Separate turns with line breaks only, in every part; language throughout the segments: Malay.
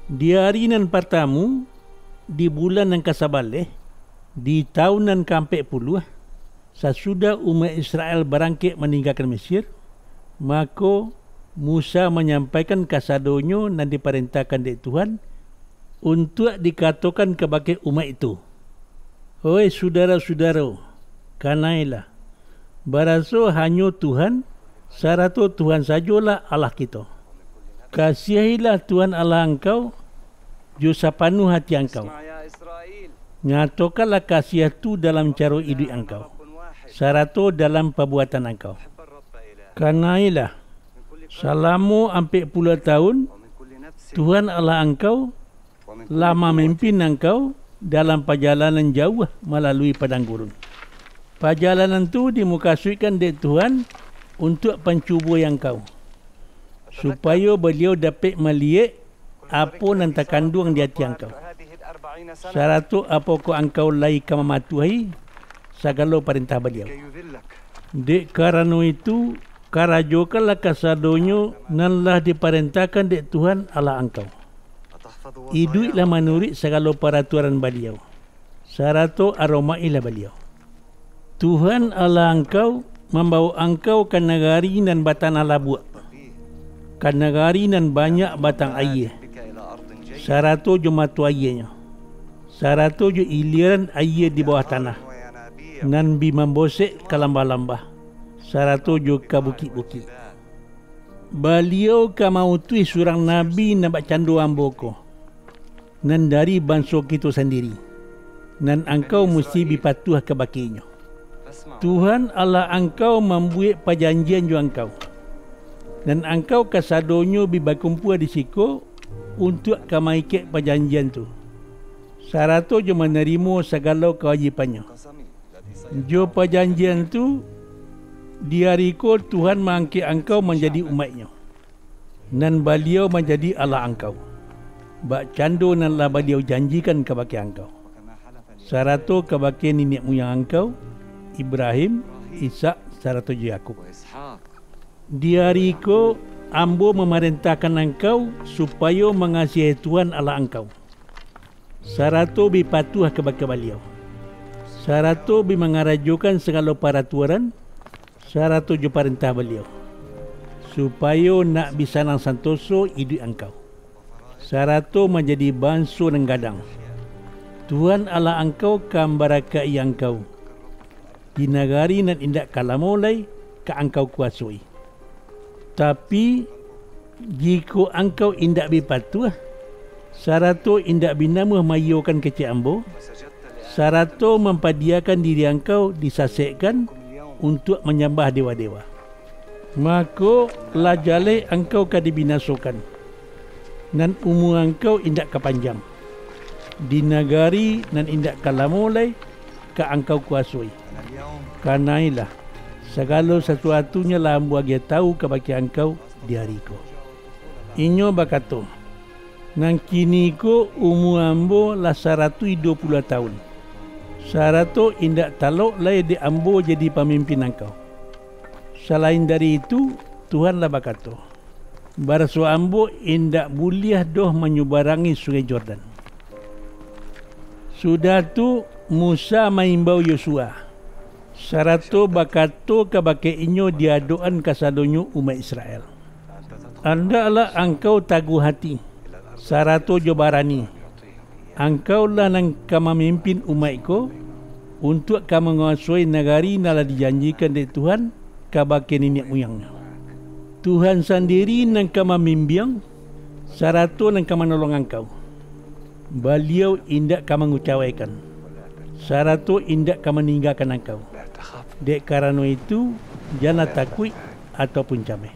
Di hari nan pertama, di bulan yang kasabale, di tahun yang ke-40, sesudah umat Israel berangkit meninggalkan Mesir, maka Musa menyampaikan kasadonyo dan diperintahkan oleh Tuhan untuk dikatakan kepada umat itu, "Oi saudara-saudara, kanailah, baraso hanya Tuhan, sarato Tuhan sajalah Allah kita. Kasihilah Tuhan Allah engkau, jo sepenuh hati engkau. Nyatakanlah kasih itu dalam cara hidup engkau, sarato dalam perbuatan engkau. Kanailah, selama 40 tahun, Tuhan Allah engkau lama memimpin engkau dalam perjalanan jauh melalui padang gurun. Perjalanan itu dimukasuikan oleh Tuhan untuk pencuba yang kau, supaya beliau dapat melihat apa yang terkandung di hati engkau. Syarat apakah engkau layak mematuhi segala perintah beliau. Dek karena itu, karajokanlah kasadonyo nanlah diperintahkan dek Tuhan Allah engkau. Hiduplah menurut segala peraturan beliau. Syarat aromailah beliau. Tuhan Allah engkau membawa engkau ke negari nan batang labuak, ke negari nan banyak batang air. Syarat jumatu airnya. Syarat jo iliran air di bawah tanah, nan bi membosek ke lambah-lambah. Syarat jo ke bukit-bukit. Beliau ka mautui surang nabi nampak candu amboko, nan dari bangsa kita sendiri, nan engkau mesti dipatuh ke bakinya. Tuhan Allah engkau membuat perjanjian jo engkau, dan engkau kasadonyo bibakumpul di siko untuk kemaikat perjanjian tu. Syarat jo menerima segala kewajipannya. Jo perjanjian tu, di hari ko Tuhan mengangkat engkau menjadi umatnya, dan beliau menjadi Allah engkau. Bak candu nanlah beliau janjikan kepada engkau. Syarat kepada nenek moyang engkau, Ibrahim, Ishak, syarat Yakub. Di hari ko ambo memerintahkan engkau supaya mengasihi Tuhan Allah engkau. Syarat bipatuh kepada beliau. Syarat mengarajukan segala peraturan. Syarat jo perintah beliau, supaya nak bisa nang santoso hidup engkau. Syarat menjadi bangsa nang gadang. Tuhan Allah engkau kan barakai engkau di negari nan indak kalamolai ke engkau kuasai. Tapi jika engkau indak bipatuh, syarat indak binamu mayukan kecil ambo, syarat mempadiakan diri engkau disasekkan untuk menyembah dewa-dewa, maka lajale engkau akan dibinasakan, dan umur engkau indak kepanjang di negari nan indak kalamolai ke engkau kuasai. Kanailah segala sesuatunya lah ambu agi tahu kepada engkau di hari ko. Inyo bakato, nang kini ko umur ambo lah 120 tahun. Syarat indak talok lai di ambo jadi pemimpin engkau. Selain dari itu, Tuhanlah berkata, baraso ambo indak boleh doh menyubarangi sungai Jordan. Sudah tu Musa mengimbau Yosua. Syarat berkata kepada inyo diadoan kasadonyo umat Israel. Andaklah engkau taguh hati. Syarat jo barani. Engkaulah yang akan memimpin umatku untuk akan menguasai negari yang dijanjikan oleh Tuhan kepada nenek moyangnya. Tuhan sendiri yang akan membimbing, syarat yang akan menolong engkau. Beliau indak akan mengucapkan, syarat indak akan meninggalkan engkau. Dek karena itu, jangan takut ataupun camai.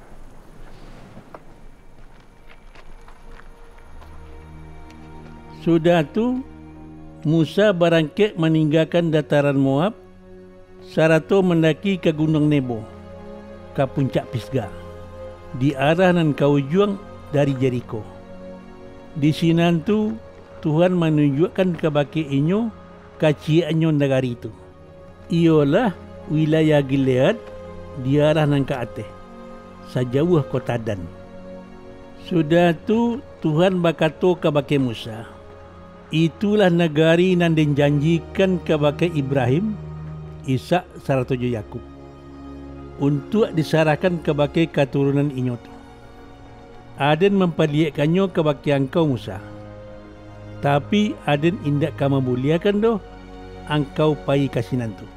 Sudah tu Musa berangkat meninggalkan dataran Moab, sarato mendaki ke Gunung Nebo, ke puncak Pisgah, di arah nan kaujuang dari Jericho. Di sini tu Tuhan menunjukkan kepada inyo kaciannya negari itu. Ialah wilayah Gilead di arah nan ke atas, sejauh kota Dan. Sudah tu Tuhan berkata kepada Musa, itulah negari yang dijanjikan kepada Ibrahim, Ishak serta Yakub untuk diserahkan kepada keturunan inyo tu. Aden memperlihatkannya kepada engkau Musa. Tapi Aden indak kamu muliakan doh engkau pai kasinan tu.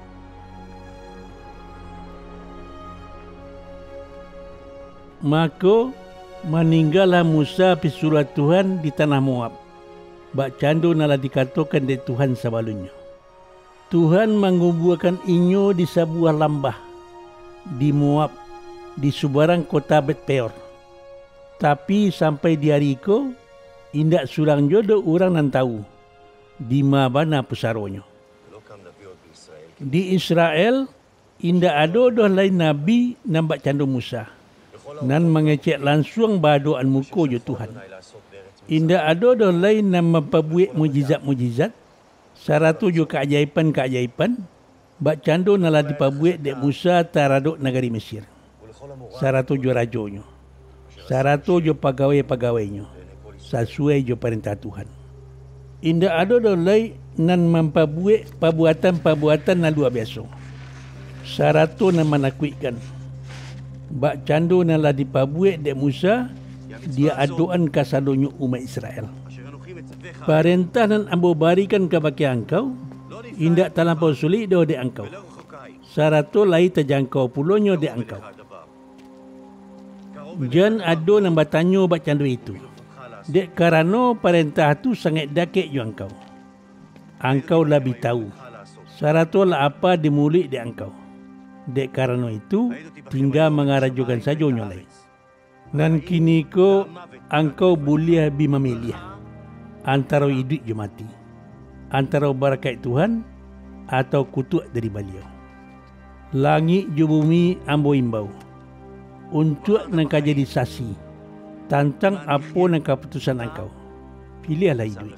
Maka meninggallah Musa pisuruh Tuhan di tanah Moab. Bak candu nala dikatakan dari Tuhan sebelumnya. Tuhan menguburkan inyo di sebuah lambah di Moab, di sebarang kota Bet Peor. Tapi sampai di hari itu, indak surang jodoh orang nan tahu di mana pusaronyo. Di Israel, indak ada doh lain nabi nampak candu Musa. Nan mengecek langsung badoan muka jo Tuhan. Indak ada doh lain nan memperbuat mujizat-mujizat, saratu jo keajaiban-keajaiban, bak candu nala diperbuat dek Musa taraduk negeri Mesir. Saratu jo rajonyo. Saratu jo pegawai-pegawainya. Sesuai jo perintah Tuhan. Indak ada dolai nan memperbuat perbuatan-perbuatan nan luar biasa. Saratu nan menakutkan. Bak candu nan lah diperbuat dek Musa, dia aduan kasadonyo umat Israel. Perintah nan ambo barikan kepada engkau, indak terlampau sulit doh dek engkau. Saratu lai terjangkau pulonyo dek engkau. Jan ado nan bertanya bak candu itu. Dek kerana perintah tu sangat dakik jo engkau. Engkau lebih tahu. Saratu lah apa dimulik dek engkau. Dek kerana itu tinggal mengarajukan saja nyolai. Dan kini ko engkau boleh lebih memilih antara hidup jo mati. Antara barakat Tuhan atau kutuk dari beliau. Langit jo bumi ambo imbau. Untuk engkau jadi saksi tentang apa yang keputusan engkau. Pilihlah hidup.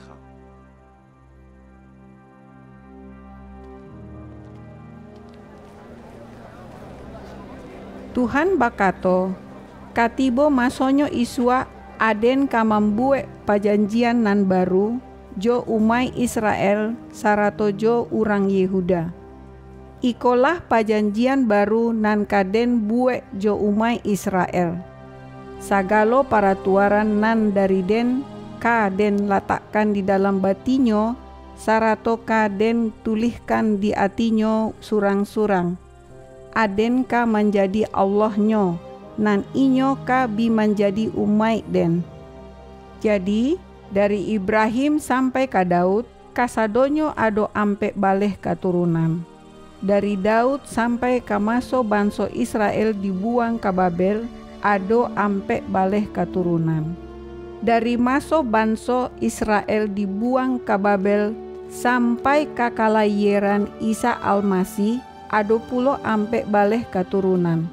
Tuhan bakato, katibo masonyo iswa Aden kamambuek pajanjian nan baru jo umai Israel sarato jo urang Yehuda. Ikolah pajanjian baru nan kaden buek jo umai Israel. Sagalo paratuaran nan dari den kaden letakkan di dalam batinyo, sarato kaden tulihkan di atinyo surang-surang. Aden ka menjadi Allahnyo, nan inyo ka bi menjadi umai den. Jadi dari Ibrahim sampai ka Daud, kasadonyo ado ampe baleh katurunan. Dari Daud sampai ke maso banso Israel dibuang ke Babel, ado ampe baleh katurunan. Dari maso banso Israel dibuang ke Babel sampai ke kalahiran Isa Almasih, ado pulo ampe baleh katurunan.